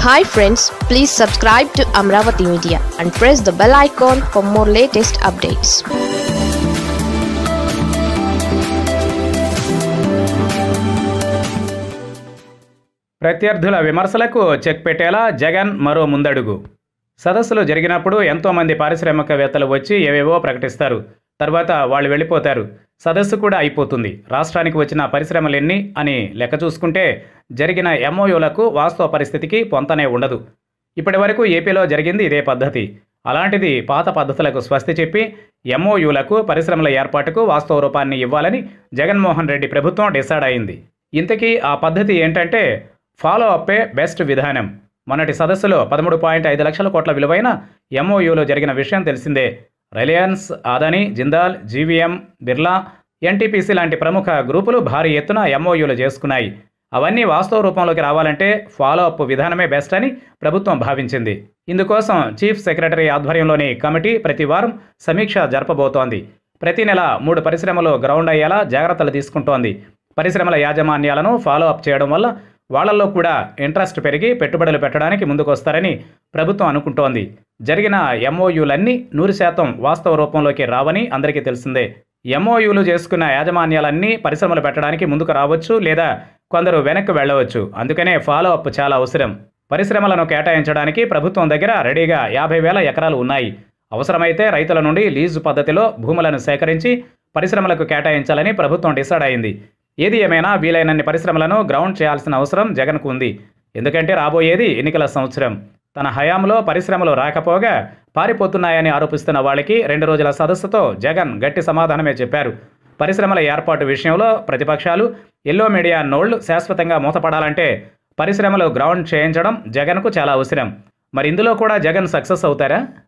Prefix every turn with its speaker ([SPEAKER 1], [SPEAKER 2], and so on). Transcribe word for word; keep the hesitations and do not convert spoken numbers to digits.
[SPEAKER 1] Hi friends, please subscribe to Amaravathi Media and press the bell icon for more latest updates.
[SPEAKER 2] ప్రత్యర్థుల విమర్శలకు check పెట్టేలా Jagan మరో ముందడుగు. సదస్సులు జరిగినప్పుడు ఎంతో మంది పారిశ్రామికవేత్తలు వచ్చి ఏవేవో ప్రకటిస్తారు. తర్వాత వాళ్ళు వెళ్ళిపోతారు. సదస్సు కూడా అయిపోతుంది. రాష్ట్రానికి వచ్చిన పరిశ్రమలెన్ని అని లెక్క చూసుకుంటే జరిగిన ఎంఓయూలకు వాస్తవ పరిస్థితికి పొంతనే ఉండదు. ఇప్పటి వరకు ఏపీలో జరిగింది ఇదే పద్ధతి. అలాంటిది పాత పద్ధతులకు స్వస్తి చెప్పి ఎంఓయూలకు పరిశ్రమల ఏర్పాటుకు వాస్తవ రూపాన్ని ఇవ్వాలని జగన్మోహన్ రెడ్డి ప్రభుత్వం డిసైడ్ అయింది. ఇంతకీ ఆ పద్ధతి ఏంటంటే ఫాలో అప్పే బెస్ట్ విధానం. మొన్నటి సదస్సులో పదమూడు పాయింట్ ఐదు లక్షల కోట్ల విలువైన ఎంఓయూలో జరిగిన విషయం తెలిసిందే. Reliance, Adani, Jindal, GVM, Birla, NTPC లాంటి ప్రముఖ గ్రూపులు భారీ ఎత్తున ఎంఓయూలు చేసుకున్నాయి. అవన్నీ వాస్తవ రూపంలోకి రావాలంటే ఫాలో అప్ విధానమే బెస్ట్ అని ప్రభుత్వం భావించింది. ఇందుకోసం చీఫ్ సెక్రటరీ ఆధ్వర్యంలోని కమిటీ ప్రతి వారం సమీక్ష జరపబోతోంది. ప్రతి నెల మూడు పరిశ్రమలు గ్రౌండ్ అయ్యేలా జాగ్రత్తలు తీసుకుంటోంది. పరిశ్రమల యాజమాన్యాలను ఫాలో అప్ చేయడం వల్ల వాళ్లలో కూడా ఇంట్రెస్ట్ పెరిగి పెట్టుబడులు పెట్టడానికి ముందుకొస్తారని ప్రభుత్వం అనుకుంటోంది. జరిగిన ఎంఓయూలన్నీ నూరు శాతం వాస్తవ రూపంలోకి రావని అందరికీ తెలిసిందే. ఎంఓయూలు చేసుకున్న యాజమాన్యాలన్నీ పరిశ్రమలు పెట్టడానికి ముందుకు రావచ్చు, లేదా కొందరు వెనక్కి వెళ్ళవచ్చు. అందుకనే ఫాలో అప్ చాలా అవసరం. పరిశ్రమలను కేటాయించడానికి ప్రభుత్వం దగ్గర రెడీగా యాభై వేల ఎకరాలు ఉన్నాయి. అవసరమైతే రైతుల నుండి లీజు పద్ధతిలో భూములను సేకరించి పరిశ్రమలకు కేటాయించాలని ప్రభుత్వం డిసైడ్ అయింది. ఏది ఏమైనా వీలైనన్ని పరిశ్రమలను గ్రౌండ్ చేయాల్సిన అవసరం జగన్కు ఉంది. ఎందుకంటే రాబోయేది ఎన్నికల సంవత్సరం. తన హయాంలో పరిశ్రమలు రాకపోగా పారిపోతున్నాయని ఆరోపిస్తున్న వాళ్ళకి రెండు రోజుల సదస్సుతో జగన్ గట్టి సమాధానమే చెప్పారు. పరిశ్రమల ఏర్పాటు విషయంలో ప్రతిపక్షాలు, ఎల్లో మీడియా నోళ్లు శాశ్వతంగా మూతపడాలంటే పరిశ్రమలు గ్రౌండ్ చేయించడం జగన్కు చాలా అవసరం. మరి ఇందులో కూడా జగన్ సక్సెస్ అవుతారా?